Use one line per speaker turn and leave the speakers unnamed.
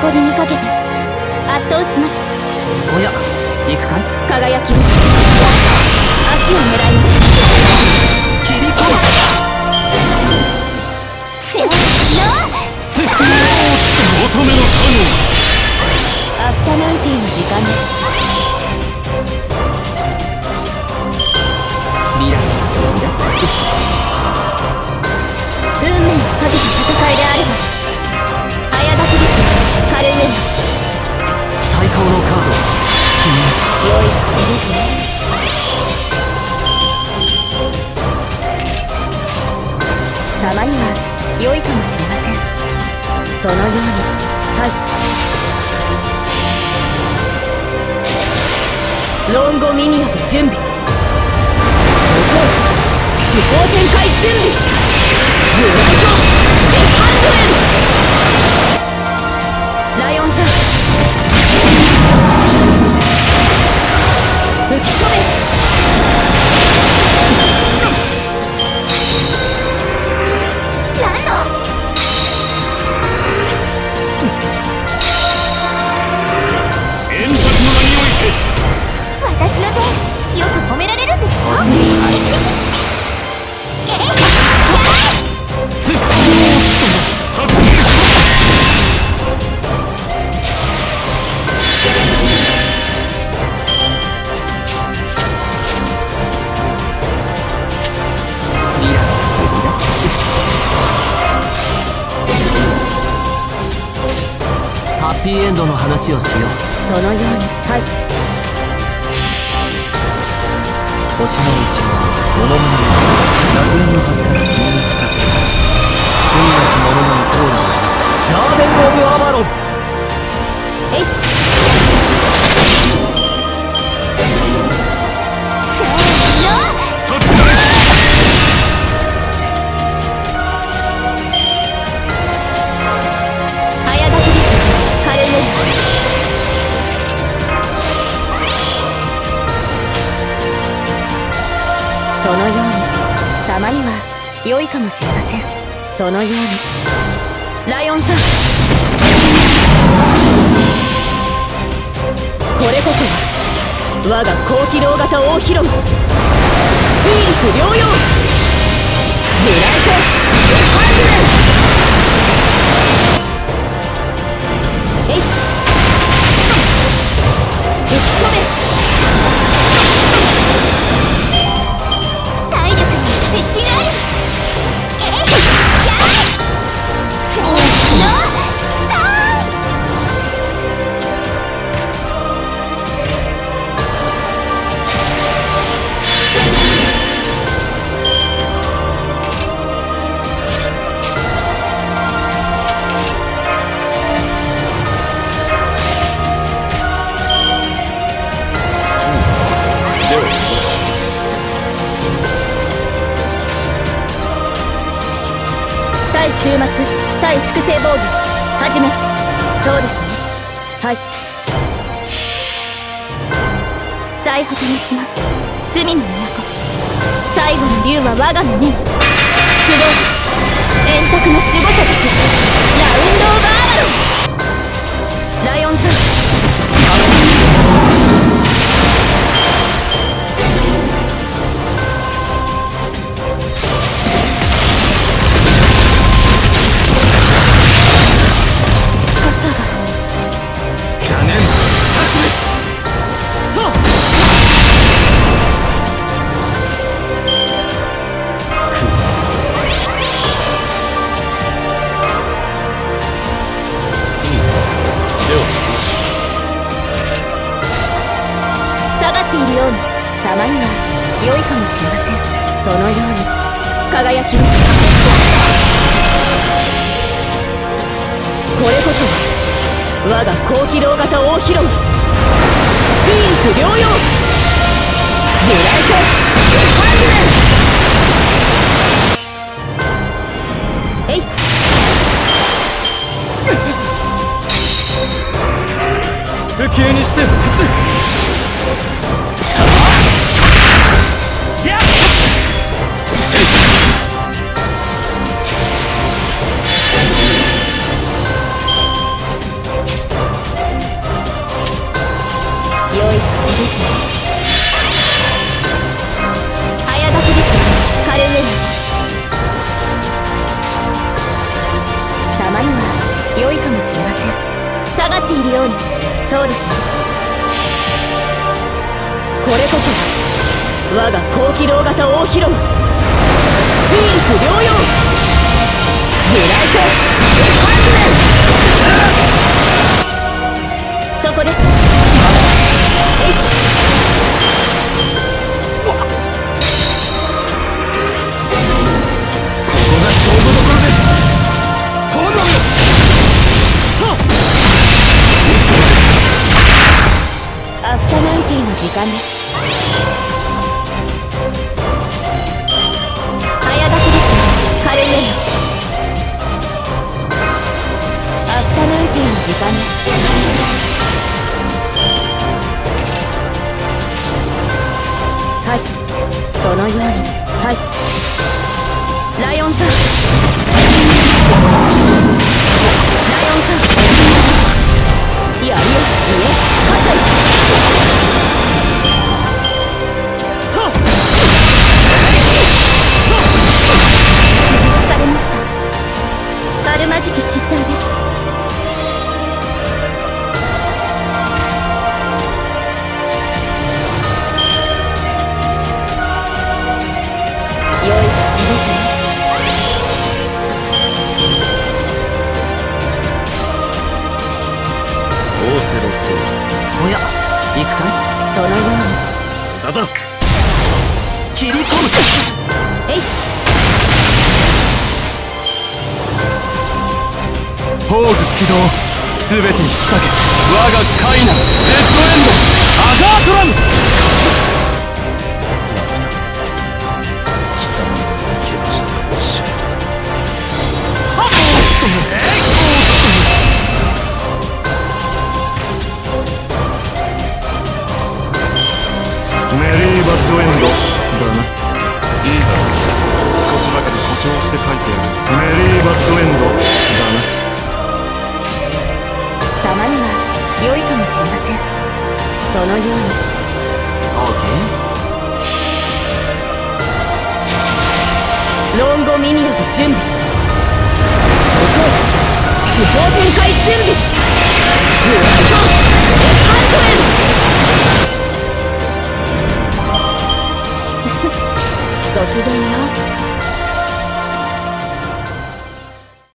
誇りにかけて圧倒します。
おや、行くかい。
輝きを足を狙います。
切り込む。
せーの。
乙女の
アフタヌーンティーの時間です。
リラックスリラックス。
運命をかけた戦いであれば早書きです。カレーウェン。
最高のカード。
良い風ですね。たまには良いかもしれません。そのように。はい。ロンゴミニアで準備。主攻展開準備。ブライト100。ライオンさん吹き込め。私の手よく褒められるんですよ。
ハッピーエンドの話をしよう。
そのように。はい。
星のうちは物々に楽園の端から君に聞かせた。罪なき者のイコールガーデン・オブ・アバロン。
えい。早書きです。カレーウェン。そのように。たまには良いかもしれません。そのように。ライオンさん、これこそは我が高機動型大広間水陸両用ブライト100。えい。吹き込め。体力に自信ある。えい。やー。せーの。ドーン。対終末対粛清防御始め。そうですね。はい。最果ての島罪の都、最後の竜は我がの念。都合円卓の守護者たち、ラウンド・オブ・アバロン。ライオンさん、たまには良いかもしれません。そのように。輝きを。これこそ我が高機動型大広間水陸両用ブライト100。えい。
不朽にして不屈。
そうですね。これこそが我が高機動型大広間、スティーク両用ブライトエンハンドメン。そこです。えい。アフタヌーンティーの時間です。早炊きですね、カレーレモン。アフタヌーンティーの時間です。はい、そのように。はい、ライオンさん、ライオンさん、いやいやいや、勝ったよ。疲れました。あるまじき失態です。良い風ですね。
オーセロット、おや、行くかい。
そのように。
だだ切り込む。
えい。
ポーズ起動、すべて引き裂け我がカイナ、レッドエンドアガートラム。貴様の怪我したかもしれない。メリーバッドエンドだな。いいだろう、少しだけで誇張して書いてやる。メリーバッドエンドだな。
たまには良いかもしれません。そのように。
オーケ
ー。ロンゴミニアと準備。地方展開準備。ブライトエンハンドメン。ごきげんよう。